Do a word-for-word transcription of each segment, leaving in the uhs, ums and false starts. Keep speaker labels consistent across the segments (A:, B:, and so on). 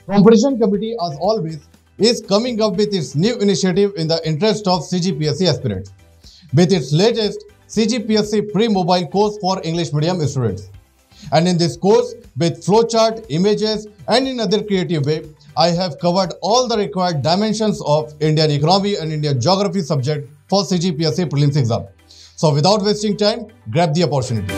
A: Competition Committee, as always, is coming up with its new initiative in the interest of C G P S C aspirants. With its latest C G P S C pre-mobile course for English medium students. And in this course, with flowchart, images, and in other creative way, I have covered all the required dimensions of Indian economy and Indian geography subject for C G P S C prelims exam. So without wasting time, grab the opportunity.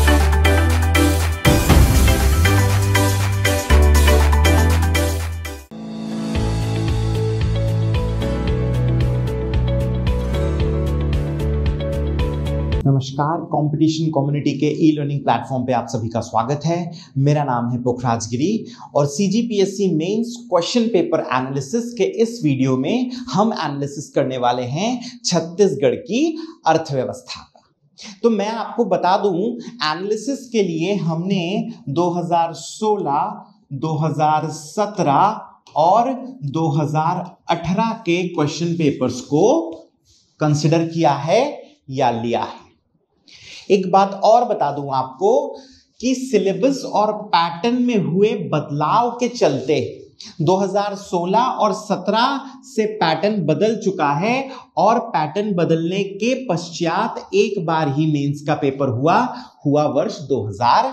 B: नमस्कार, competition community के e learning platform पे आप सभी का स्वागत है। मेरा नाम है पुखराज गिरी और CGPSC mains question paper analysis के इस वीडियो में हम एनालिसिस करने वाले हैं छत्तीसगढ़ की अर्थव्यवस्था का। तो मैं आपको बता दूं, एनालिसिस के लिए हमने दो हज़ार सोलह, दो हज़ार सत्रह और दो हज़ार अठारह के क्वेश्चन पेपर्स को कंसिडर किया है या लिया है। एक बात और बता दूं आपको कि सिलेबस और पैटर्न में हुए बदलाव के चलते दो हज़ार सोलह और सत्रह से पैटर्न बदल चुका है और पैटर्न बदलने के पश्चात एक बार ही मेंस का पेपर हुआ हुआ वर्ष दो हज़ार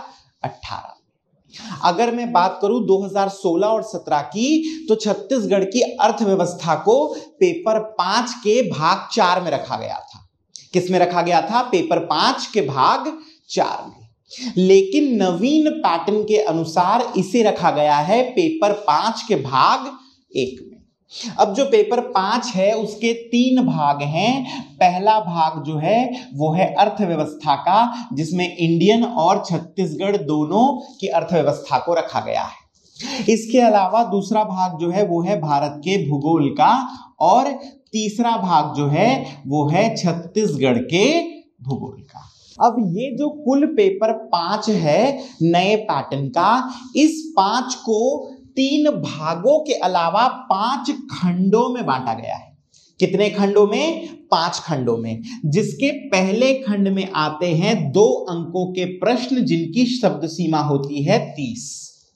B: अठारह। अगर मैं बात करूं दो हज़ार सोलह और सत्रह की, तो छत्तीसगढ़ की अर्थव्यवस्था को पेपर पांच के भाग चार में रखा गया था। किस में रखा गया था? पेपर पांच के भाग चार में। लेकिन नवीन पैटर्न के अनुसार इसे रखा गया है पेपर पांच के भाग एक में। अब जो पेपर पांच है उसके तीन भाग हैं। पहला भाग जो है वो है अर्थव्यवस्था का, जिसमें इंडियन और छत्तीसगढ़ दोनों की अर्थव्यवस्था को रखा गया है। इसके अलावा दूसरा भाग जो है वो है भारत के भूगोल का और तीसरा भाग जो है वो है छत्तीसगढ़ के भूगोल का। अब ये जो कुल पेपर पांच है नए पैटर्न का, इस पांच को तीन भागों के अलावा पांच खंडों में बांटा गया है। कितने खंडों में? पांच खंडों में, जिसके पहले खंड में आते हैं दो अंकों के प्रश्न जिनकी शब्द सीमा होती है तीस।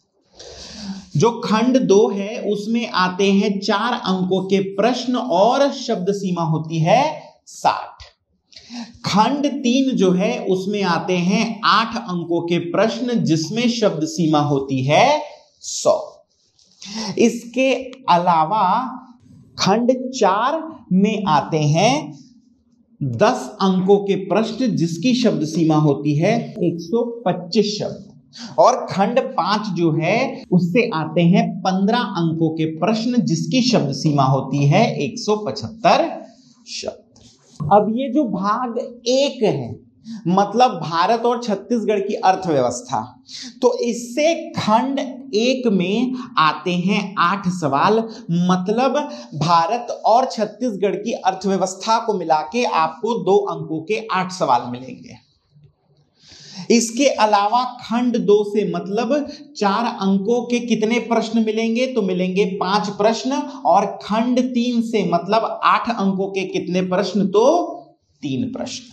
B: जो खंड दो है उसमें आते हैं चार अंकों के प्रश्न और शब्द सीमा होती है साठ। खंड तीन जो है उसमें आते हैं आठ अंकों के प्रश्न जिसमें शब्द सीमा होती है सौ। इसके अलावा खंड चार में आते हैं दस अंकों के प्रश्न जिसकी शब्द सीमा होती है एक सौ पच्चीस शब्द। और खंड पांच जो है उससे आते हैं पंद्रह अंकों के प्रश्न जिसकी शब्द सीमा होती है एक सौ पचहत्तर शब्द। अब ये जो भाग एक है, मतलब भारत और छत्तीसगढ़ की अर्थव्यवस्था, तो इससे खंड एक में आते हैं आठ सवाल। मतलब भारत और छत्तीसगढ़ की अर्थव्यवस्था को मिला के आपको दो अंकों के आठ सवाल मिलेंगे। इसके अलावा खंड दो से मतलब चार अंकों के कितने प्रश्न मिलेंगे? तो मिलेंगे पांच प्रश्न। और खंड तीन से मतलब आठ अंकों के कितने प्रश्न? तो तीन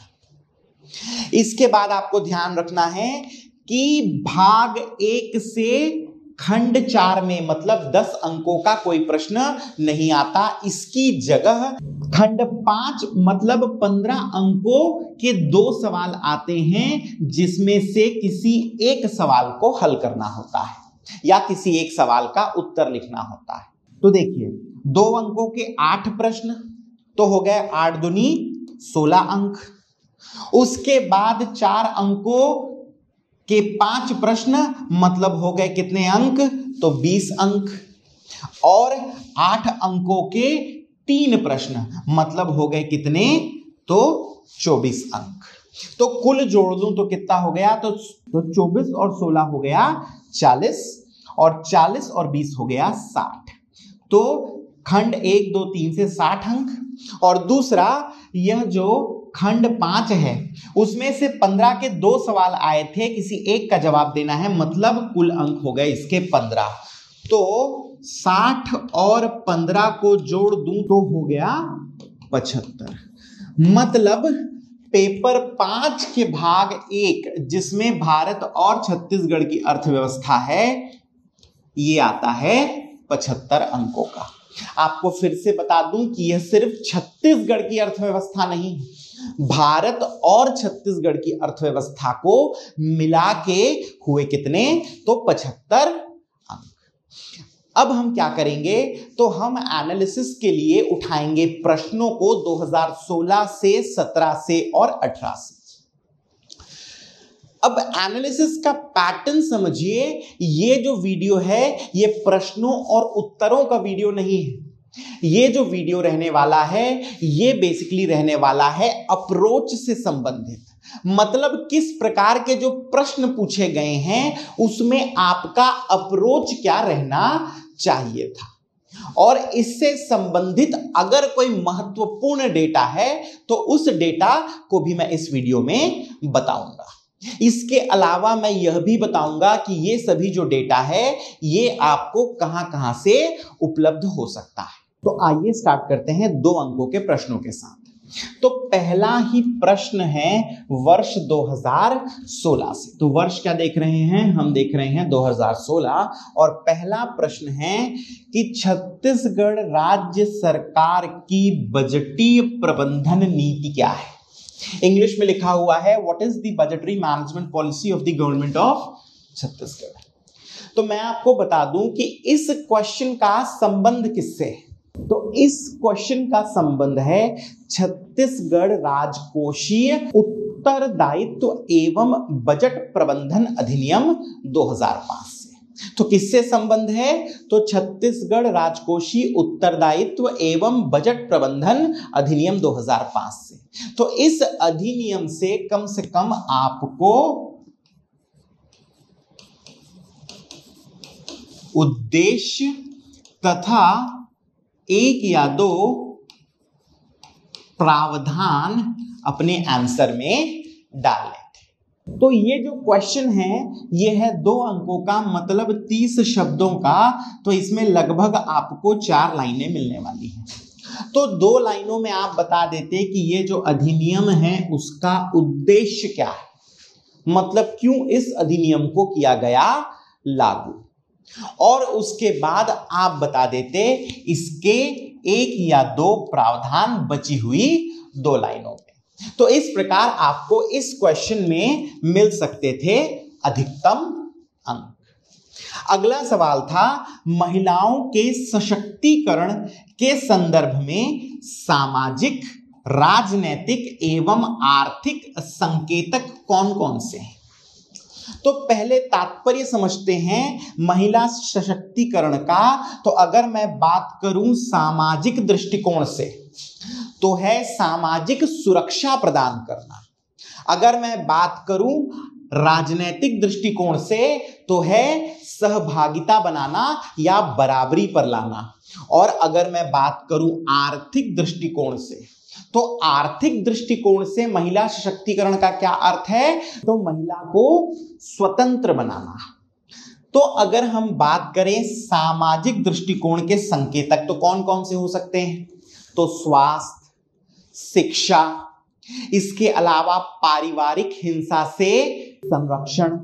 B: प्रश्न। इसके बाद आपको ध्यान रखना है कि भाग एक से खंड चार में मतलब दस अंकों का कोई प्रश्न नहीं आता। इसकी जगह खंड पांच मतलब पंद्रह अंकों के दो सवाल आते हैं जिसमें से किसी एक सवाल को हल करना होता है या किसी एक सवाल का उत्तर लिखना होता है। तो देखिए, दो अंकों के आठ प्रश्न तो हो गए आठ दूनी सोलह अंक। उसके बाद चार अंकों के पांच प्रश्न मतलब हो गए कितने अंक? तो बीस अंक। और आठ अंकों के तीन प्रश्न मतलब हो गए कितने? तो चौबीस अंक। तो कुल जोड़ दूं तो कितना हो गया? तो तो चौबीस और सोलह हो गया चालीस और चालीस और बीस हो गया साठ। तो खंड एक दो तीन से साठ अंक। और दूसरा यह जो खंड पांच है उसमें से पंद्रह के दो सवाल आए थे, किसी एक का जवाब देना है, मतलब कुल अंक हो गए इसके पंद्रह। तो साठ और पंद्रह को जोड़ दूं तो हो गया पचहत्तर। मतलब पेपर पांच के भाग एक जिसमें भारत और छत्तीसगढ़ की अर्थव्यवस्था है, ये आता है पचहत्तर अंकों का। आपको फिर से बता दूं कि यह सिर्फ छत्तीसगढ़ की अर्थव्यवस्था नहीं, भारत और छत्तीसगढ़ की अर्थव्यवस्था को मिला के हुए कितने, तो पचहत्तर अंक। अब हम क्या करेंगे, तो हम एनालिसिस के लिए उठाएंगे प्रश्नों को दो हज़ार सोलह से, सत्रह से और अठारह से। अब एनालिसिस का पैटर्न समझिए, ये जो वीडियो है ये प्रश्नों और उत्तरों का वीडियो नहीं है। ये जो वीडियो रहने वाला है ये बेसिकली रहने वाला है अप्रोच से संबंधित, मतलब किस प्रकार के जो प्रश्न पूछे गए हैं उसमें आपका अप्रोच क्या रहना चाहिए था, और इससे संबंधित अगर कोई महत्वपूर्ण डेटा है तो उस डेटा को भी मैं इस वीडियो में बताऊंगा। इसके अलावा मैं यह भी बताऊंगा कि ये सभी जो डेटा है ये आपको कहां कहां से उपलब्ध हो सकता है। तो आइए स्टार्ट करते हैं दो अंकों के प्रश्नों के साथ। तो पहला ही प्रश्न है वर्ष दो हज़ार सोलह से। तो वर्ष क्या देख रहे हैं, हम देख रहे हैं दो हज़ार सोलह, और पहला प्रश्न है कि छत्तीसगढ़ राज्य सरकार की बजटीय प्रबंधन नीति क्या है। इंग्लिश में लिखा हुआ है what is the budgetary management policy of the government of Chhattisgarh. तो मैं आपको बता दूं कि इस क्वेश्चन का संबंध किससे है। तो इस क्वेश्चन का संबंध है छत्तीसगढ़ राजकोषीय उत्तरदायित्व एवं बजट प्रबंधन अधिनियम दो हज़ार पाँच से। तो किससे संबंध है, तो छत्तीसगढ़ राजकोषीय उत्तरदायित्व एवं बजट प्रबंधन अधिनियम दो हज़ार पाँच से। तो इस अधिनियम से कम से कम आपको उद्देश्य तथा एक या दो प्रावधान अपने आंसर में डालें। तो ये जो क्वेश्चन है ये है दो अंकों का, मतलब तीस शब्दों का। तो इसमें लगभग आपको चार लाइनें मिलने वाली हैं। तो दो लाइनों में आप बता देते कि ये जो अधिनियम है उसका उद्देश्य क्या है, मतलब क्यों इस अधिनियम को किया गया लागू, और उसके बाद आप बता देते इसके एक या दो प्रावधान बची हुई दो लाइनों में। तो इस प्रकार आपको इस क्वेश्चन में मिल सकते थे अधिकतम अंक। अगला सवाल था महिलाओं के सशक्तिकरण के संदर्भ में सामाजिक, राजनैतिक एवं आर्थिक संकेतक कौन कौन से हैं। तो पहले तात्पर्य समझते हैं महिला सशक्तिकरण का। तो अगर मैं बात करूं सामाजिक दृष्टिकोण से तो है सामाजिक सुरक्षा प्रदान करना। अगर मैं बात करूं राजनैतिक दृष्टिकोण से तो है सहभागिता बनाना या बराबरी पर लाना। और अगर मैं बात करूं आर्थिक दृष्टिकोण से तो आर्थिक दृष्टिकोण से महिला सशक्तिकरण का क्या अर्थ है, तो महिला को स्वतंत्र बनाना। तो अगर हम बात करें सामाजिक दृष्टिकोण के संकेतक तो कौन कौन से हो सकते हैं, तो स्वास्थ्य, शिक्षा, इसके अलावा पारिवारिक हिंसा से संरक्षण।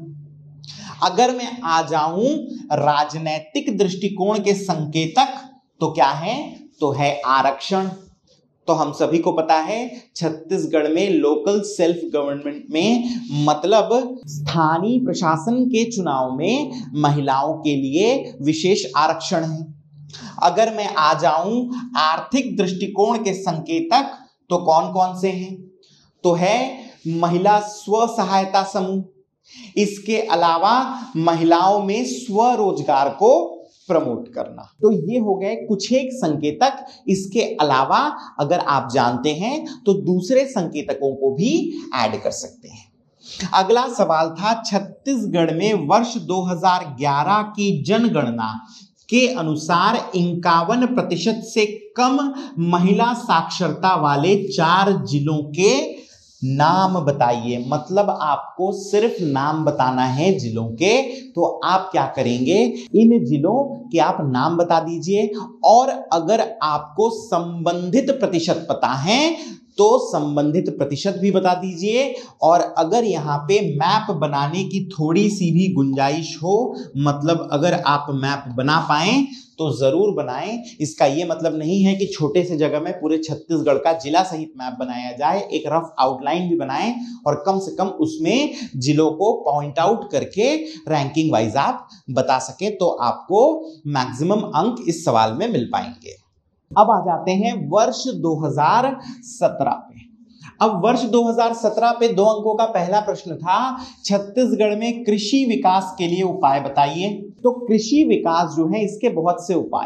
B: अगर मैं आ जाऊं राजनैतिक दृष्टिकोण के संकेतक तो क्या है, तो है आरक्षण। तो हम सभी को पता है छत्तीसगढ़ में लोकल सेल्फ गवर्नमेंट में मतलब स्थानीय प्रशासन के चुनाव में महिलाओं के लिए विशेष आरक्षण है। अगर मैं आ जाऊं आर्थिक दृष्टिकोण के संकेतक तो कौन कौन से हैं, तो है महिला स्व सहायता समूह, इसके अलावा महिलाओं में स्वरोजगार को प्रमोट करना। तो ये हो गए कुछ एक संकेतक। इसके अलावा अगर आप जानते हैं तो दूसरे संकेतकों को भी ऐड कर सकते हैं। अगला सवाल था छत्तीसगढ़ में वर्ष दो हज़ार ग्यारह की जनगणना के अनुसार इक्यावन प्रतिशत से कम महिला साक्षरता वाले चार जिलों के नाम बताइए। मतलब आपको सिर्फ नाम बताना है जिलों के। तो आप क्या करेंगे, इन जिलों के आप नाम बता दीजिए, और अगर आपको संबंधित प्रतिशत पता है तो संबंधित प्रतिशत भी बता दीजिए। और अगर यहाँ पे मैप बनाने की थोड़ी सी भी गुंजाइश हो, मतलब अगर आप मैप बना पाएं तो जरूर बनाएं। इसका ये मतलब नहीं है कि छोटे से जगह में पूरे छत्तीसगढ़ का जिला सहित मैप बनाया जाए, एक रफ आउटलाइन भी बनाएं और कम से कम उसमें जिलों को पॉइंट आउट करके रैंकिंग वाइज आप बता सके, तो आपको मैक्सिमम अंक इस सवाल में मिल पाएंगे। अब आ जाते हैं वर्ष दो हज़ार सत्रह पे। अब वर्ष दो हज़ार सत्रह पे दो अंकों का पहला प्रश्न था, छत्तीसगढ़ में कृषि विकास के लिए उपाय बताइए। तो कृषि विकास जो है इसके बहुत से उपाय,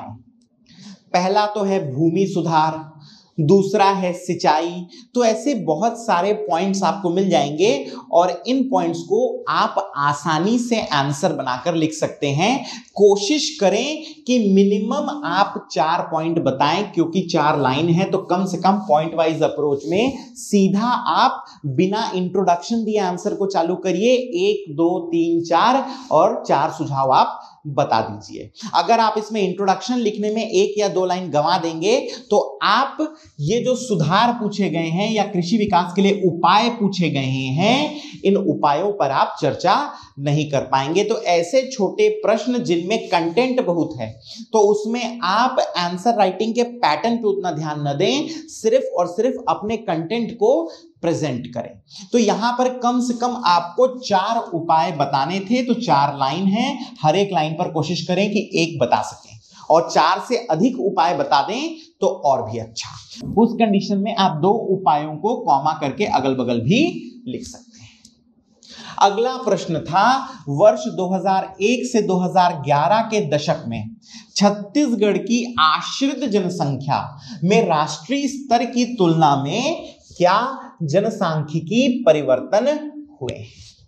B: पहला तो है भूमि सुधार, दूसरा है सिंचाई। तो ऐसे बहुत सारे पॉइंट्स आपको मिल जाएंगे और इन पॉइंट्स को आप आसानी से आंसर बनाकर लिख सकते हैं। कोशिश करें कि मिनिमम आप चार पॉइंट बताएं, क्योंकि चार लाइन है तो कम से कम पॉइंट वाइज अप्रोच में सीधा आप बिना इंट्रोडक्शन दिए आंसर को चालू करिए। एक दो तीन चार और चार सुझाव आप बता दीजिए। अगर आप इसमें इंट्रोडक्शन लिखने में एक या दो लाइन गंवा देंगे तो आप ये जो सुधार पूछे गए हैं या कृषि विकास के लिए उपाय पूछे गए हैं, इन उपायों पर आप चर्चा नहीं कर पाएंगे। तो ऐसे छोटे प्रश्न जिनमें कंटेंट बहुत है तो उसमें आप आंसर राइटिंग के पैटर्न पे उतना ध्यान न दें, सिर्फ और सिर्फ अपने कंटेंट को प्रेजेंट करें। तो यहां पर कम से कम आपको चार उपाय बताने थे, तो चार लाइन है, हर एक लाइन पर कोशिश करें कि एक बता सकें और चार से अधिक उपाय बता दें तो और भी अच्छा। उस कंडीशन में आप दो उपायों को कॉमा करके अगल बगल भी लिख सकते हैं। अगला प्रश्न था, वर्ष दो हज़ार एक से दो हज़ार ग्यारह के दशक में छत्तीसगढ़ की आश्रित जनसंख्या में राष्ट्रीय स्तर की तुलना में क्या जनसांख्यिकी परिवर्तन हुए।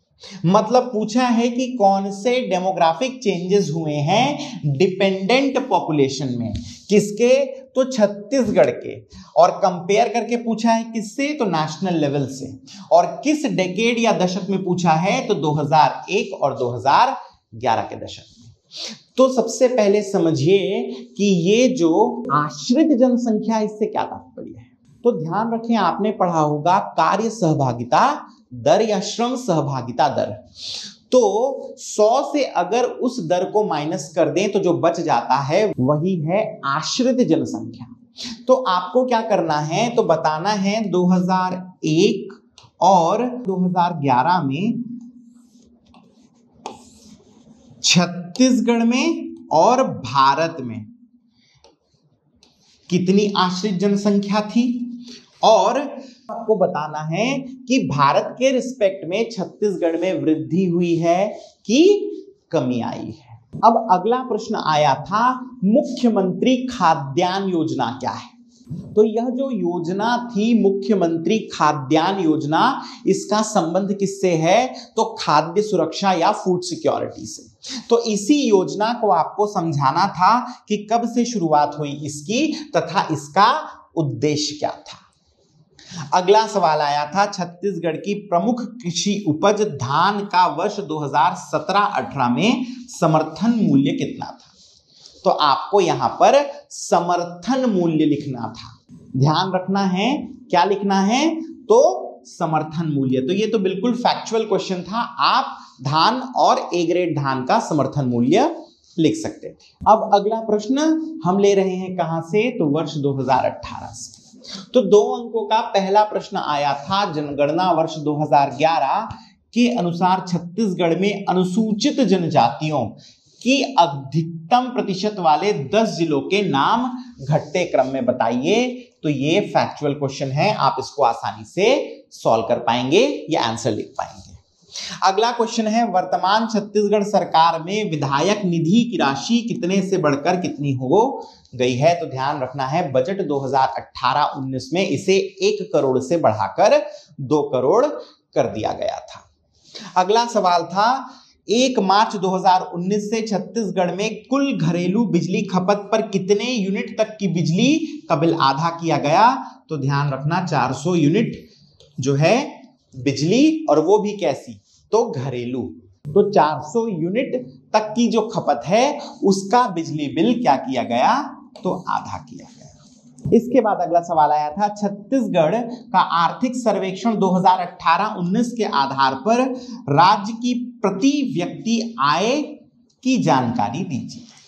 B: मतलब पूछा है कि कौन से डेमोग्राफिक चेंजेस हुए हैं डिपेंडेंट पॉपुलेशन में, किसके, तो छत्तीसगढ़ के, और कंपेयर करके पूछा है किससे, तो नेशनल लेवल से, और किस डेकेड या दशक में पूछा है, तो दो हज़ार एक और दो हज़ार ग्यारह के दशक में। तो सबसे पहले समझिए कि ये जो आश्रित जनसंख्या, इससे क्या तात्पर्य है। तो ध्यान रखें, आपने पढ़ा होगा कार्य सहभागिता दर या श्रम सहभागिता दर। तो सौ से अगर उस दर को माइनस कर दें तो जो बच जाता है वही है आश्रित जनसंख्या। तो आपको क्या करना है, तो बताना है दो हज़ार एक और दो हज़ार ग्यारह में छत्तीसगढ़ में और भारत में कितनी आश्रित जनसंख्या थी, और आपको बताना है कि भारत के रिस्पेक्ट में छत्तीसगढ़ में वृद्धि हुई है कि कमी आई है। अब अगला प्रश्न आया था, मुख्यमंत्री खाद्यान्न योजना क्या है। तो यह जो योजना थी मुख्यमंत्री खाद्यान्न योजना, इसका संबंध किससे है, तो खाद्य सुरक्षा या फूड सिक्योरिटी से। तो इसी योजना को आपको समझाना था कि कब से शुरुआत हुई इसकी तथा इसका उद्देश्य क्या था। अगला सवाल आया था, छत्तीसगढ़ की प्रमुख कृषि उपज धान का वर्ष दो हज़ार सत्रह अठारह में समर्थन मूल्य कितना था। तो आपको यहां पर समर्थन मूल्य लिखना था। ध्यान रखना है, क्या लिखना है, तो समर्थन मूल्य। तो ये तो बिल्कुल फैक्चुअल क्वेश्चन था, आप धान और ए ग्रेड धान का समर्थन मूल्य लिख सकते थे। अब अगला प्रश्न हम ले रहे हैं कहां से, तो वर्ष दो हज़ार अठारह से। तो दो अंकों का पहला प्रश्न आया था, जनगणना वर्ष दो हज़ार ग्यारह के अनुसार छत्तीसगढ़ में अनुसूचित जनजातियों की अधिकतम प्रतिशत वाले दस जिलों के नाम घटते क्रम में बताइए। तो ये फैक्चुअल क्वेश्चन है, आप इसको आसानी से सॉल्व कर पाएंगे या आंसर लिख पाएंगे। अगला क्वेश्चन है, वर्तमान छत्तीसगढ़ सरकार में विधायक निधि की राशि कितने से बढ़कर कितनी हो गई है। तो ध्यान रखना है, बजट दो हज़ार अठारह उन्नीस में इसे एक करोड़ से बढ़ाकर दो करोड़ कर दिया गया था। अगला सवाल था, एक मार्च दो हज़ार उन्नीस से छत्तीसगढ़ में कुल घरेलू बिजली खपत पर कितने यूनिट तक की बिजली का बिल आधा किया गया। तो ध्यान रखना, चार सौ यूनिट जो है बिजली, और वो भी कैसी, तो घरेलू। तो चार सौ यूनिट तक की जो खपत है उसका बिजली बिल क्या किया गया, तो आधा किया गया। इसके बाद अगला सवाल आया था, छत्तीसगढ़ का आर्थिक सर्वेक्षण दो हज़ार अठारह उन्नीस के आधार पर राज्य की प्रति व्यक्ति आय की जानकारी दीजिए।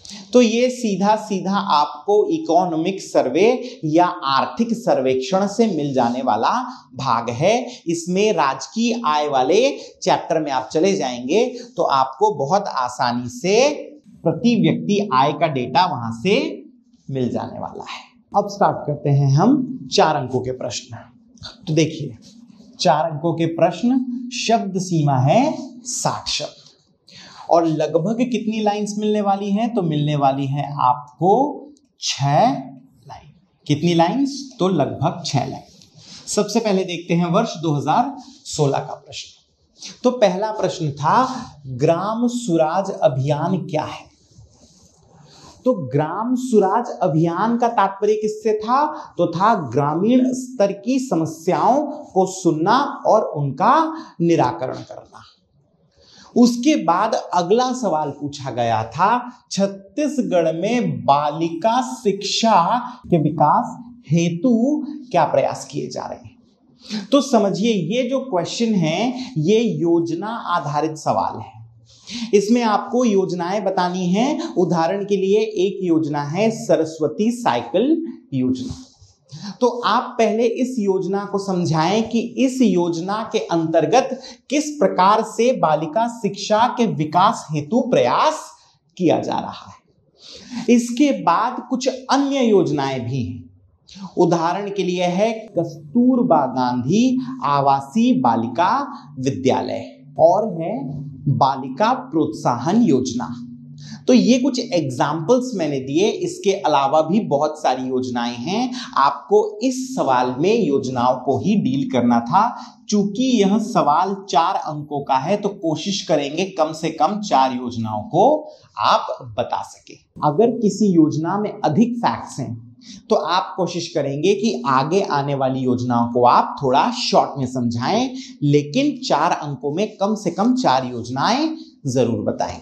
B: तो ये सीधा सीधा आपको इकोनॉमिक सर्वे या आर्थिक सर्वेक्षण से मिल जाने वाला भाग है। इसमें राजकीय आय वाले चैप्टर में आप चले जाएंगे तो आपको बहुत आसानी से प्रति व्यक्ति आय का डेटा वहां से मिल जाने वाला है। अब स्टार्ट करते हैं हम चार अंकों के प्रश्न। तो देखिए, चार अंकों के प्रश्न, शब्द सीमा है साठ शब्द और लगभग कितनी लाइंस मिलने वाली हैं? तो मिलने वाली है आपको छह लाइन। कितनी लाइंस? तो लगभग छह लाइन। सबसे पहले देखते हैं वर्ष दो हज़ार सोलह का प्रश्न। तो पहला प्रश्न था, ग्राम सुराज अभियान क्या है? तो ग्राम सुराज अभियान का तात्पर्य किससे था? तो था ग्रामीण स्तर की समस्याओं को सुनना और उनका निराकरण करना। उसके बाद अगला सवाल पूछा गया था, छत्तीसगढ़ में बालिका शिक्षा के विकास हेतु क्या प्रयास किए जा रहे हैं? तो समझिए, ये जो क्वेश्चन है ये योजना आधारित सवाल है। इसमें आपको योजनाएं बतानी हैं। उदाहरण के लिए एक योजना है सरस्वती साइकिल योजना। तो आप पहले इस योजना को समझाएं कि इस योजना के अंतर्गत किस प्रकार से बालिका शिक्षा के विकास हेतु प्रयास किया जा रहा है। इसके बाद कुछ अन्य योजनाएं भी हैं। उदाहरण के लिए है कस्तूरबा गांधी आवासीय बालिका विद्यालय और है बालिका प्रोत्साहन योजना। तो ये कुछ एग्जाम्पल्स मैंने दिए। इसके अलावा भी बहुत सारी योजनाएं हैं। आपको इस सवाल में योजनाओं को ही डील करना था। चूंकि यह सवाल चार अंकों का है तो कोशिश करेंगे कम से कम चार योजनाओं को आप बता सके। अगर किसी योजना में अधिक फैक्ट्स हैं तो आप कोशिश करेंगे कि आगे आने वाली योजनाओं को आप थोड़ा शॉर्ट में समझाएं, लेकिन चार अंकों में कम से कम चार योजनाएं जरूर बताएं।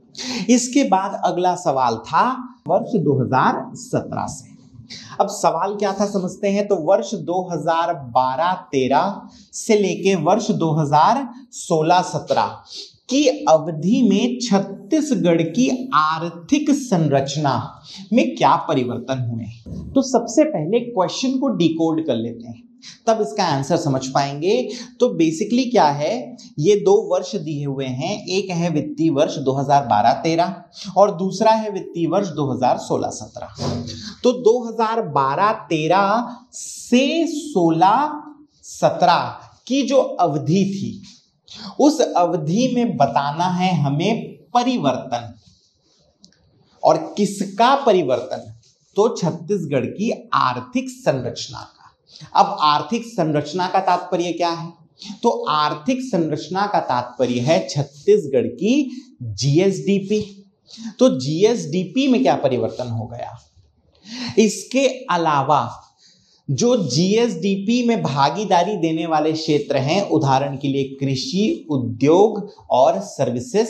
B: इसके बाद अगला सवाल था वर्ष दो हज़ार सत्रह से। अब सवाल क्या था समझते हैं। तो वर्ष दो हज़ार बारह तेरह से लेके वर्ष दो हज़ार सोलह सत्रह की अवधि में छत्तीसगढ़ की आर्थिक संरचना में क्या परिवर्तन हुए। तो सबसे पहले क्वेश्चन को डिकोड कर लेते हैं, तब इसका आंसर समझ पाएंगे। तो बेसिकली क्या है, ये दो वर्ष दिए हुए हैं। एक है वित्तीय वर्ष दो हज़ार बारह तेरह और दूसरा है वित्तीय वर्ष दो हज़ार सोलह सत्रह। तो दो हज़ार बारह तेरह से सोलह सत्रह की जो अवधि थी उस अवधि में बताना है हमें परिवर्तन। और किसका परिवर्तन? तो छत्तीसगढ़ की आर्थिक संरचना का। अब आर्थिक संरचना का तात्पर्य क्या है? तो आर्थिक संरचना का तात्पर्य है छत्तीसगढ़ की जीएसडीपी। तो जीएसडीपी में क्या परिवर्तन हो गया? इसके अलावा जो जीएसडीपी में भागीदारी देने वाले क्षेत्र हैं, उदाहरण के लिए कृषि, उद्योग और सर्विसेज,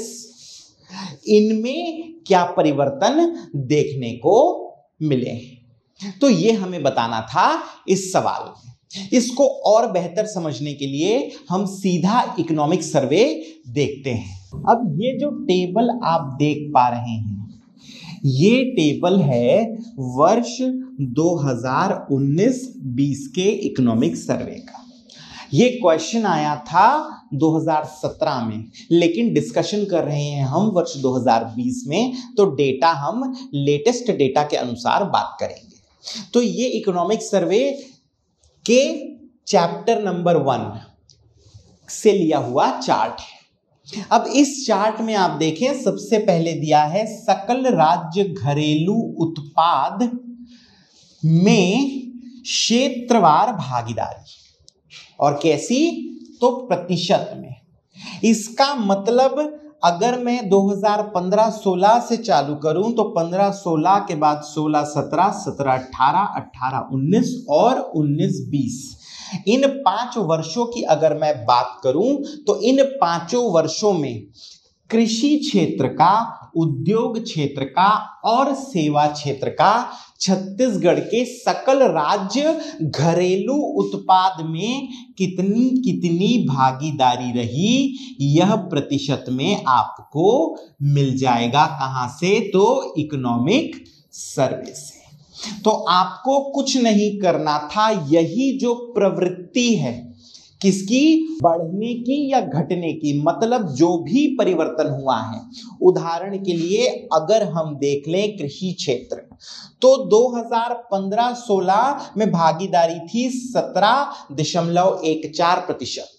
B: इनमें क्या परिवर्तन देखने को मिले। तो ये हमें बताना था इस सवाल में। इसको और बेहतर समझने के लिए हम सीधा इकोनॉमिक सर्वे देखते हैं। अब ये जो टेबल आप देख पा रहे हैं, ये टेबल है वर्ष दो हज़ार उन्नीस बीस के इकोनॉमिक सर्वे का। ये क्वेश्चन आया था दो हज़ार सत्रह में, लेकिन डिस्कशन कर रहे हैं हम वर्ष दो हज़ार बीस में, तो डेटा हम लेटेस्ट डेटा के अनुसार बात करेंगे। तो ये इकोनॉमिक सर्वे के चैप्टर नंबर वन से लिया हुआ चार्ट है। अब इस चार्ट में आप देखें, सबसे पहले दिया है सकल राज्य घरेलू उत्पाद में क्षेत्रवार भागीदारी, और कैसी? तो प्रतिशत में। इसका मतलब अगर मैं दो हज़ार पंद्रह सोलह से चालू करूं तो पंद्रह सोलह के बाद सोलह सत्रह, सत्रह अठारह, अठारह उन्नीस और उन्नीस बीस, इन पांच वर्षों की अगर मैं बात करूं तो इन पांचों वर्षों में कृषि क्षेत्र का उद्योग क्षेत्र का और सेवा क्षेत्र का छत्तीसगढ़ के सकल राज्य घरेलू उत्पाद में कितनी कितनी भागीदारी रही, यह प्रतिशत में आपको मिल जाएगा। कहां से? तो इकोनॉमिक सर्वे से। तो आपको कुछ नहीं करना था, यही जो प्रवृत्ति है किसकी? बढ़ने की या घटने की, मतलब जो भी परिवर्तन हुआ है। उदाहरण के लिए अगर हम देख लें कृषि क्षेत्र, तो दो हज़ार पंद्रह सोलह में भागीदारी थी सत्रह दशमलव एक चार प्रतिशत,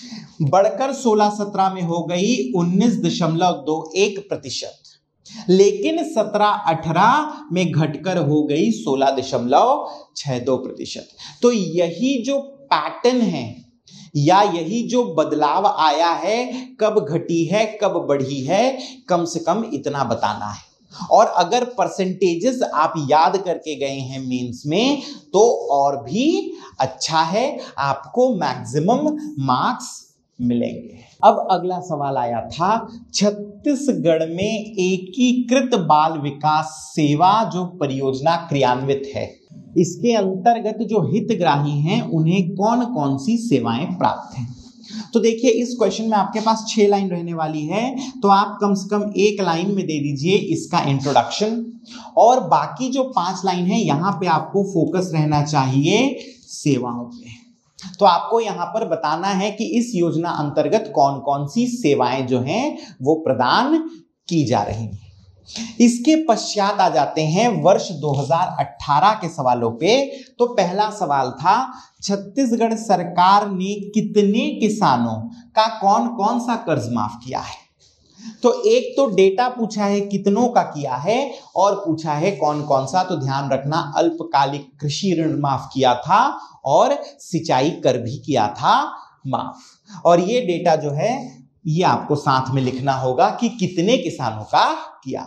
B: बढ़कर सोलह सत्रह में हो गई उन्नीस दशमलव दो एक प्रतिशत, लेकिन सत्रह अठारह में घटकर हो गई सोलह दशमलव छह दो प्रतिशत। तो यही जो पैटर्न है या यही जो बदलाव आया है, कब घटी है कब बढ़ी है, कम से कम इतना बताना है। और अगर परसेंटेजेस आप याद करके गए हैं मेंस में तो और भी अच्छा है, आपको मैक्सिमम मार्क्स मिलेंगे। अब अगला सवाल आया था, छत्तीसगढ़ में एकीकृत बाल विकास सेवा जो परियोजना क्रियान्वित है, इसके अंतर्गत जो हितग्राही हैं उन्हें कौन कौन सी सेवाएं प्राप्त हैं? तो देखिए इस क्वेश्चन में आपके पास छह लाइन रहने वाली है, तो आप कम से कम एक लाइन में दे दीजिए इसका इंट्रोडक्शन, और बाकी जो पांच लाइन है यहां पे आपको फोकस रहना चाहिए सेवाओं पे। तो आपको यहां पर बताना है कि इस योजना अंतर्गत कौन कौन सी सेवाएं जो हैं वो प्रदान की जा रही हैं। इसके पश्चात आ जाते हैं वर्ष दो हज़ार अठारह के सवालों पे। तो पहला सवाल था, छत्तीसगढ़ सरकार ने कितने किसानों का कौन कौन सा कर्ज माफ किया है? तो एक तो डेटा पूछा है कितनों का किया है, और पूछा है कौन कौन सा। तो ध्यान रखना, अल्पकालिक कृषि ऋण माफ किया था और सिंचाई कर भी किया था माफ। और ये डेटा जो है ये आपको साथ में लिखना होगा कि कितने किसानों का किया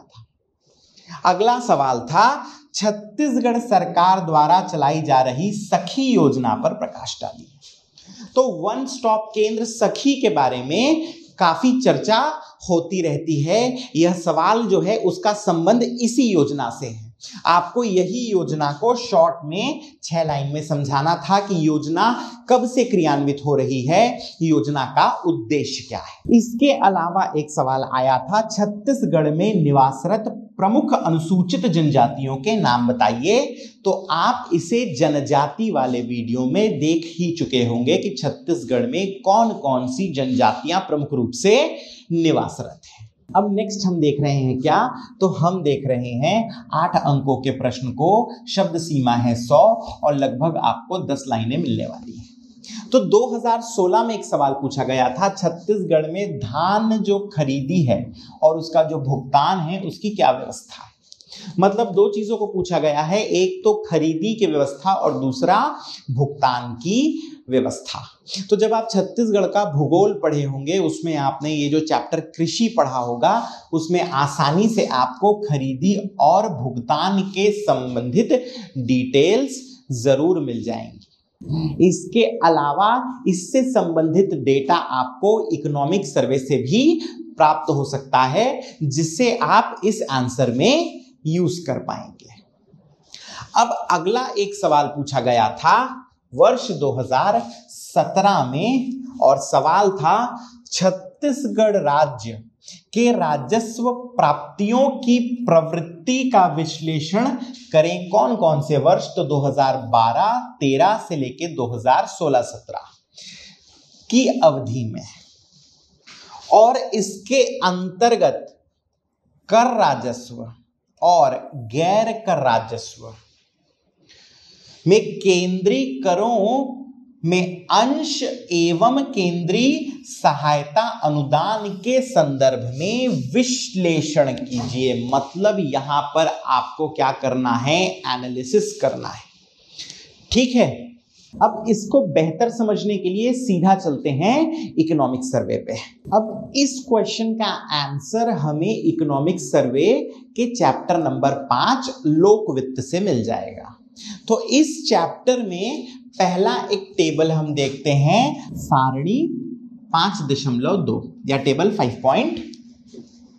B: था। अगला सवाल था, छत्तीसगढ़ सरकार द्वारा चलाई जा रही सखी योजना पर प्रकाश डालिए। तो वन स्टॉप केंद्र सखी के बारे में काफी चर्चा होती रहती है। यह सवाल जो है उसका संबंध इसी योजना से है। आपको यही योजना को शॉर्ट में छह लाइन में समझाना था कि योजना कब से क्रियान्वित हो रही है, योजना का उद्देश्य क्या है। इसके अलावा एक सवाल आया था, छत्तीसगढ़ में निवासरत प्रमुख अनुसूचित जनजातियों के नाम बताइए। तो आप इसे जनजाति वाले वीडियो में देख ही चुके होंगे कि छत्तीसगढ़ में कौन कौन सी जनजातियां प्रमुख रूप से निवासरत हैं। अब नेक्स्ट हम देख रहे हैं क्या? तो हम देख रहे हैं आठ अंकों के प्रश्न को, शब्द सीमा है सौ और लगभग आपको दस लाइनें मिलने वाली हैं। तो दो हज़ार सोलह में एक सवाल पूछा गया था, छत्तीसगढ़ में धान जो खरीदी है और उसका जो भुगतान है उसकी क्या व्यवस्था है? मतलब दो चीजों को पूछा गया है, एक तो खरीदी की व्यवस्था और दूसरा भुगतान की व्यवस्था। तो जब आप छत्तीसगढ़ का भूगोल पढ़े होंगे उसमें आपने ये जो चैप्टर कृषि पढ़ा होगा, उसमें आसानी से आपको खरीदी और भुगतान के संबंधित डिटेल्स जरूर मिल जाएंगी। इसके अलावा इससे संबंधित डेटा आपको इकोनॉमिक सर्वे से भी प्राप्त हो सकता है, जिससे आप इस आंसर में यूज कर पाएंगे। अब अगला एक सवाल पूछा गया था वर्ष दो हज़ार सत्रह में, और सवाल था, छत्तीसगढ़ राज्य के राजस्व प्राप्तियों की प्रवृत्ति का विश्लेषण करें कौन कौन से वर्ष? तो दो हज़ार बारह तेरह से लेकर दो हज़ार सोलह सत्रह की अवधि में, और इसके अंतर्गत कर राजस्व और गैर कर राजस्व में केंद्रीय करों में अंश एवं केंद्रीय सहायता अनुदान के संदर्भ में विश्लेषण कीजिए। मतलब यहां पर आपको क्या करना है? एनालिसिस करना है। ठीक है, अब इसको बेहतर समझने के लिए सीधा चलते हैं इकोनॉमिक सर्वे पे। अब इस क्वेश्चन का आंसर हमें इकोनॉमिक सर्वे के चैप्टर नंबर पांच लोक वित्त से मिल जाएगा। तो इस चैप्टर में पहला एक टेबल हम देखते हैं, सारणी पांच दशमलव दो या टेबल फाइव पॉइंट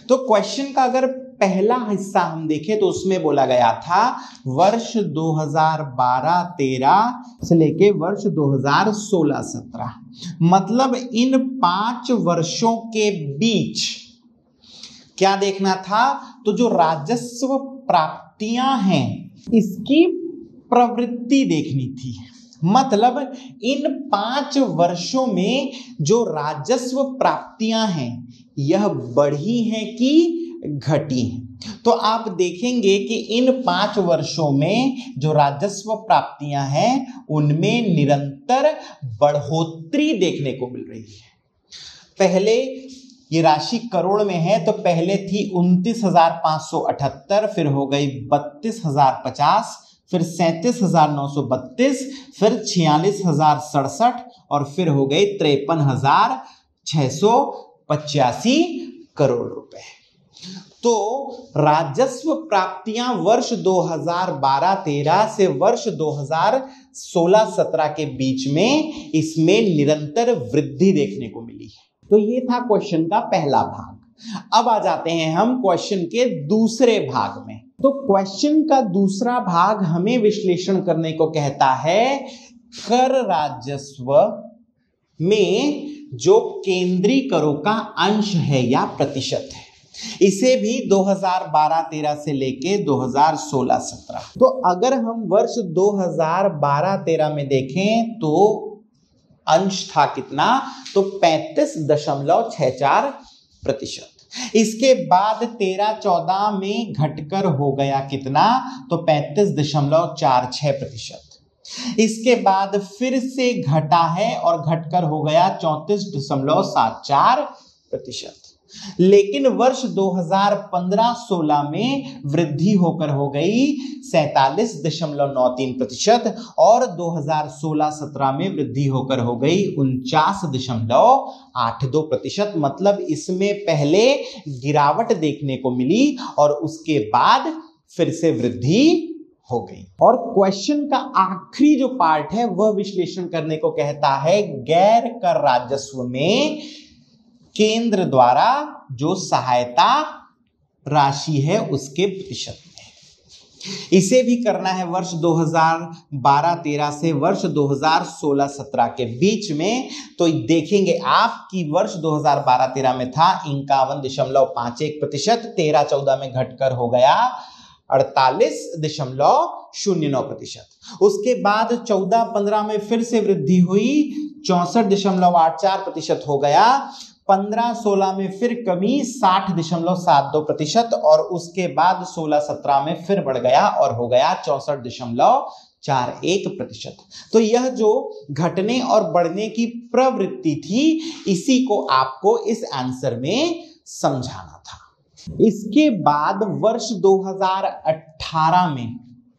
B: तो क्वेश्चन का अगर पहला हिस्सा हम देखें तो उसमें बोला गया था वर्ष दो हज़ार बारह तेरह से लेके वर्ष दो हज़ार सोलह सत्रह, मतलब इन पांच वर्षों के बीच क्या देखना था, तो जो राजस्व प्राप्तियां हैं इसकी प्रवृत्ति देखनी थी। मतलब इन पांच वर्षों में जो राजस्व प्राप्तियां हैं यह बढ़ी हैं कि घटी हैं। तो आप देखेंगे कि इन पांच वर्षों में जो राजस्व प्राप्तियां हैं उनमें निरंतर बढ़ोतरी देखने को मिल रही है। पहले ये राशि करोड़ में है तो पहले थी उनतीस हजार पांच सौ अठहत्तर, फिर हो गई बत्तीस हजार पचास, फिर सैंतीस हजार नौ सौ बत्तीस, फिर छियालीस हजार सड़सठ और फिर हो गई तिरपन हजार छह सौ पचासी करोड़ रुपए। तो राजस्व प्राप्तियां वर्ष दो हज़ार बारह तेरह से वर्ष दो हज़ार सोलह सत्रह के बीच में इसमें निरंतर वृद्धि देखने को मिली है। तो ये था क्वेश्चन का पहला भाग। अब आ जाते हैं हम क्वेश्चन के दूसरे भाग में। तो क्वेश्चन का दूसरा भाग हमें विश्लेषण करने को कहता है कर राजस्व में जो केंद्रीय करों का अंश है या प्रतिशत है, इसे भी दो हज़ार बारह तेरह से लेके दो हज़ार सोलह सत्रह। तो अगर हम वर्ष दो हज़ार बारह तेरह में देखें तो अंश था कितना, तो पैंतीस दशमलव छह चार प्रतिशत। इसके बाद तेरह चौदह में घटकर हो गया कितना, तो पैंतीस दशमलव चार छह प्रतिशत। इसके बाद फिर से घटा है और घटकर हो गया चौंतीस दशमलव सात चार प्रतिशत। लेकिन वर्ष दो हज़ार पंद्रह सोलह में वृद्धि होकर हो गई सैंतालीस दशमलव नौ तीन प्रतिशत और दो हज़ार सोलह सत्रह में वृद्धि होकर हो गई उनचास दशमलव आठ दो प्रतिशत। मतलब इसमें पहले गिरावट देखने को मिली और उसके बाद फिर से वृद्धि हो गई। और क्वेश्चन का आखिरी जो पार्ट है वह विश्लेषण करने को कहता है गैर कर राजस्व में केंद्र द्वारा जो सहायता राशि है उसके प्रतिशत में। इसे भी करना है वर्ष दो हज़ार बारह तेरह से वर्ष दो हज़ार सोलह सत्रह के बीच में। तो देखेंगे आप कि वर्ष दो हज़ार बारह तेरह में था इक्यावन दशमलव पांच एक प्रतिशत, तेरह चौदह में घटकर हो गया अड़तालीस दशमलव शून्य नौ प्रतिशत। उसके बाद चौदह पंद्रह में फिर से वृद्धि हुई, चौसठ दशमलव आठ चार प्रतिशत हो गया। पंद्रह सोलह में फिर कमी साठ दशमलव सात दो प्रतिशत और उसके बाद सोलह सत्रह में फिर बढ़ गया और हो गया चौसठ दशमलव चार एक प्रतिशत। तो यह जो घटने और बढ़ने की प्रवृत्ति थी इसी को आपको इस आंसर में समझाना था। इसके बाद वर्ष दो हज़ार अठारह में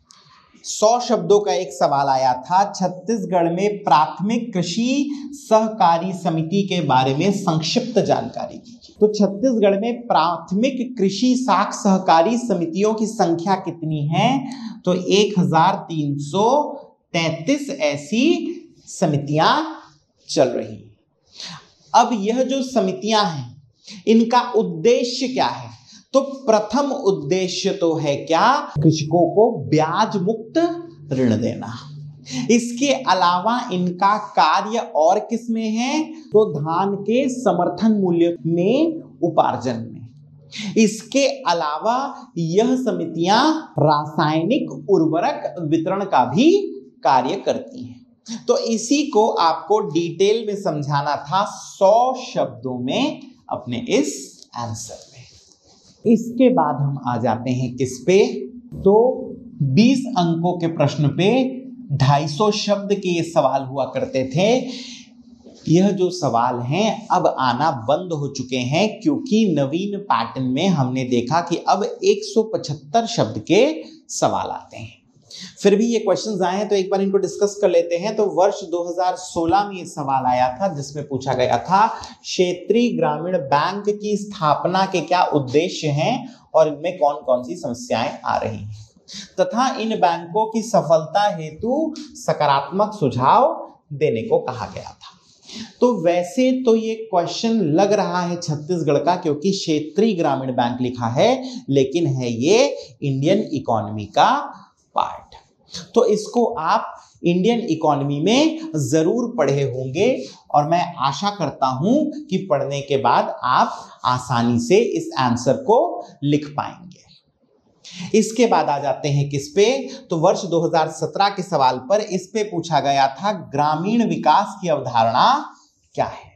B: सौ शब्दों का एक सवाल आया था, छत्तीसगढ़ में प्राथमिक कृषि सहकारी समिति के बारे में संक्षिप्त जानकारी दीजिए। तो छत्तीसगढ़ में प्राथमिक कृषि साख सहकारी समितियों की संख्या कितनी है, तो एक हजार तीन सौ तैतीस ऐसी समितियां चल रही हैं। अब यह जो समितियां हैं इनका उद्देश्य क्या है, तो प्रथम उद्देश्य तो है क्या, कृषकों को ब्याज मुक्त ऋण देना। इसके अलावा इनका कार्य और किस में है, तो धान के समर्थन मूल्य में उपार्जन में। इसके अलावा यह समितियां रासायनिक उर्वरक वितरण का भी कार्य करती हैं। तो इसी को आपको डिटेल में समझाना था सौ शब्दों में अपने इस आंसर में। इसके बाद हम आ जाते हैं किस पे, तो बीस अंकों के प्रश्न पे ढाई सौ शब्द के ये सवाल हुआ करते थे। यह जो सवाल हैं अब आना बंद हो चुके हैं क्योंकि नवीन पैटर्न में हमने देखा कि अब एक सौ पचहत्तर शब्द के सवाल आते हैं। फिर भी ये क्वेश्चंस आए हैं तो एक बार इनको डिस्कस कर लेते हैं। तो वर्ष दो हज़ार सोलह में ये सवाल आया था जिसमें पूछा गया था क्षेत्रीय ग्रामीण बैंक की स्थापना के क्या उद्देश्य हैं और इनमें कौन कौन सी समस्याएं आ रही हैं तथा इन बैंकों की सफलता हेतु सकारात्मक सुझाव देने को कहा गया था। तो वैसे तो ये क्वेश्चन लग रहा है छत्तीसगढ़ का, क्योंकि क्षेत्रीय ग्रामीण बैंक लिखा है, लेकिन है ये इंडियन इकोनॉमी का पार्ट। तो इसको आप इंडियन इकोनॉमी में जरूर पढ़े होंगे और मैं आशा करता हूं कि पढ़ने के बाद आप आसानी से इस आंसर को लिख पाएंगे। इसके बाद आ जाते हैं किस पे, तो वर्ष दो हज़ार सत्रह के सवाल पर इस पे पूछा गया था ग्रामीण विकास की अवधारणा क्या है।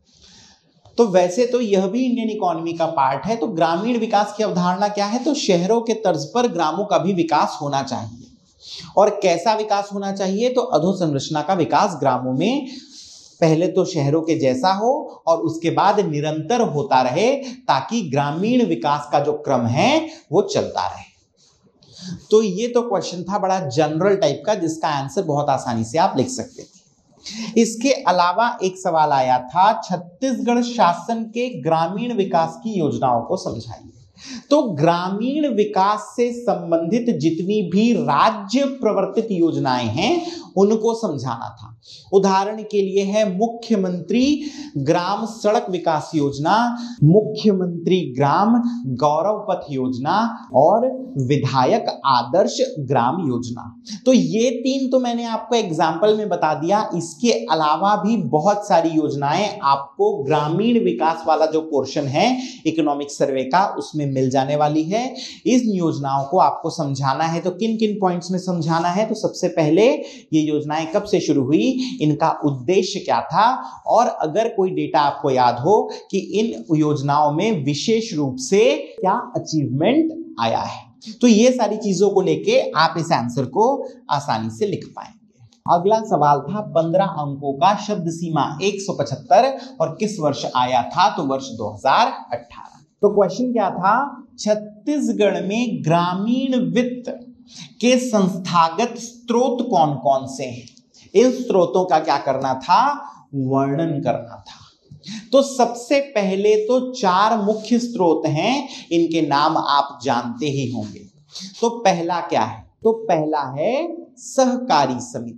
B: तो वैसे तो यह भी इंडियन इकोनॉमी का पार्ट है। तो ग्रामीण विकास की अवधारणा क्या है, तो शहरों के तर्ज पर ग्रामों का भी विकास होना चाहिए। और कैसा विकास होना चाहिए, तो अधोसंरचना का विकास ग्रामों में पहले तो शहरों के जैसा हो और उसके बाद निरंतर होता रहे, ताकि ग्रामीण विकास का जो क्रम है वो चलता रहे। तो ये तो क्वेश्चन था बड़ा जनरल टाइप का, जिसका आंसर बहुत आसानी से आप लिख सकते थे। इसके अलावा एक सवाल आया था छत्तीसगढ़ शासन के ग्रामीण विकास की योजनाओं को समझाइए। तो ग्रामीण विकास से संबंधित जितनी भी राज्य प्रवर्तित योजनाएं हैं उनको समझाना था। उदाहरण के लिए है मुख्यमंत्री ग्राम सड़क विकास योजना, मुख्यमंत्री ग्राम गौरव पथ योजना और विधायक आदर्श ग्राम योजना। तो ये तीन तो मैंने आपको एग्जाम्पल में बता दिया। इसके अलावा भी बहुत सारी योजनाएं आपको ग्रामीण विकास वाला जो पोर्शन है इकोनॉमिक सर्वे का, उसमें मिल जाने वाली है। इस योजनाओं को आपको समझाना है, तो किन किन पॉइंट्स में समझाना है, तो सबसे पहले ये योजनाएं कब से शुरू हुई, इनका उद्देश्य क्या था, और अगर कोई डेटा आपको याद हो कि इन योजनाओं में विशेष रूप से क्या अचीवमेंट आया है, तो ये सारी चीजों को लेके आप इस आंसर को आसानी से लिख पाएंगे। अगला सवाल था पंद्रह अंकों का शब्द सीमा एक सौ पचहत्तर और किस वर्ष आया था, तो वर्ष दो हज़ार अठारह। तो क्वेश्चन क्या था, छत्तीसगढ़ में ग्रामीण वित्त के संस्थागत स्रोत कौन कौन से हैं, इन स्रोतों का क्या करना था, वर्णन करना था। तो सबसे पहले तो चार मुख्य स्रोत हैं, इनके नाम आप जानते ही होंगे। तो पहला क्या है, तो पहला है सहकारी समिति,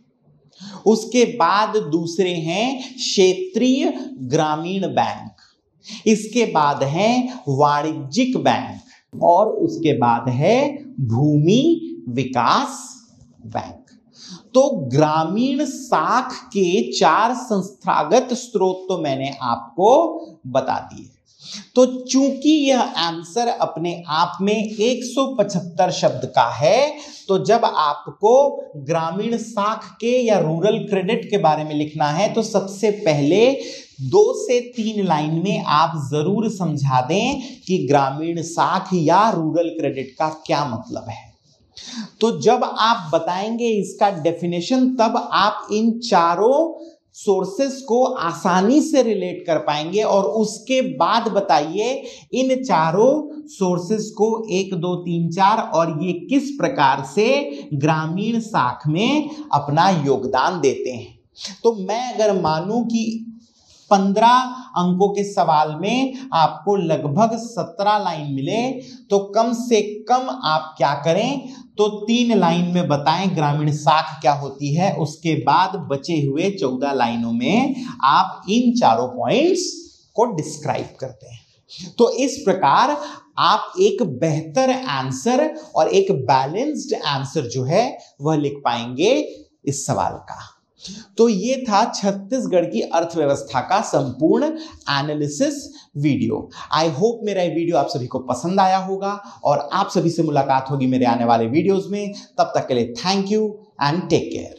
B: उसके बाद दूसरे हैं क्षेत्रीय ग्रामीण बैंक, इसके बाद है वाणिज्यिक बैंक और उसके बाद है भूमि विकास बैंक। तो ग्रामीण शाख के चार संस्थागत स्रोत तो मैंने आपको बता दिए। तो चूंकि यह आंसर अपने आप में एक सौ पचहत्तर शब्द का है, तो जब आपको ग्रामीण शाख के या रूरल क्रेडिट के बारे में लिखना है, तो सबसे पहले दो से तीन लाइन में आप जरूर समझा दें कि ग्रामीण शाख या रूरल क्रेडिट का क्या मतलब है। तो जब आप बताएंगे इसका डेफिनेशन, तब आप इन चारों सोर्सेस को आसानी से रिलेट कर पाएंगे और उसके बाद बताइए इन चारों सोर्सेस को एक दो तीन चार और ये किस प्रकार से ग्रामीण शाख में अपना योगदान देते हैं। तो मैं अगर मानूं कि पंद्रह अंकों के सवाल में आपको लगभग सत्रह लाइन मिले, तो कम से कम आप क्या करें, तो तीन लाइन में बताएं ग्रामीण शाख क्या होती है, उसके बाद बचे हुए चौदह लाइनों में आप इन चारों पॉइंट्स को डिस्क्राइब करते हैं। तो इस प्रकार आप एक बेहतर आंसर और एक बैलेंस्ड आंसर जो है वह लिख पाएंगे इस सवाल का। तो ये था छत्तीसगढ़ की अर्थव्यवस्था का संपूर्ण एनालिसिस वीडियो। आई होप मेरा ये वीडियो आप सभी को पसंद आया होगा और आप सभी से मुलाकात होगी मेरे आने वाले वीडियोस में। तब तक के लिए thank you and take care.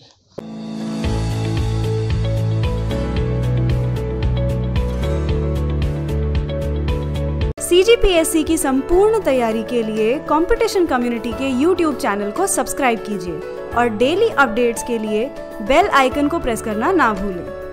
C: CGPSC की संपूर्ण तैयारी के लिए कंपटीशन कम्युनिटी के यूट्यूब चैनल को सब्सक्राइब कीजिए और डेली अपडेट्स के लिए बेल आइकन को प्रेस करना ना भूलें।